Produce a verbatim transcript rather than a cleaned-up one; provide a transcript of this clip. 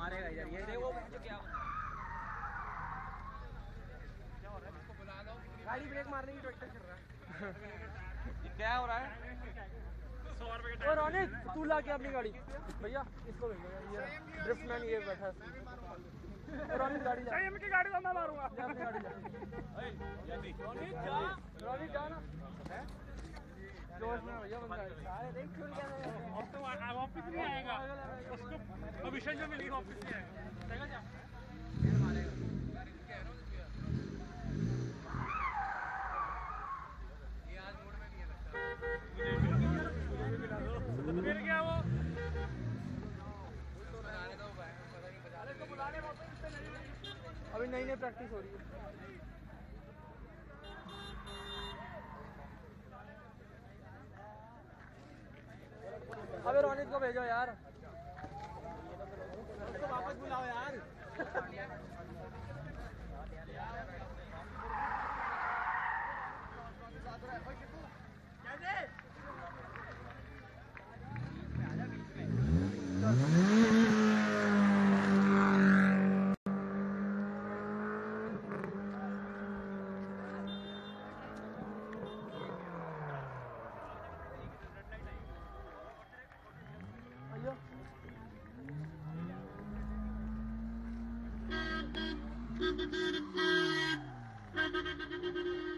मारेगा इधर ये देखो क्या गाड़ी ब्रेक मारने की ट्रैक्टर चल रहा है। क्या हो रहा है? सौ रुपए का। रोनित तू ला के अपनी गाड़ी भैया इसको भेजो ये ड्रिफ्ट मैन ये बैठा है। रोनित गाड़ी ला की गाड़ी तो मैं मारूंगा। अपनी गाड़ी ला रोनित जा रोनित जा ना जोश में भैया बंदा सारे देख क्यों क्या अब तो वापस नहीं आएगा उसको अभिषेक जो मिली वापस नहीं आएगा। चलेगा जा मारेगा ये आज मूड में नहीं है लगता। फिर क्या वो बनाने दो भाई पता नहीं बजा को बुलाने वापस अभी नई नई प्रैक्टिस हो रही है। अबे रोनित को भेजो यार उसको वापस बुलाओ यार। Thank you.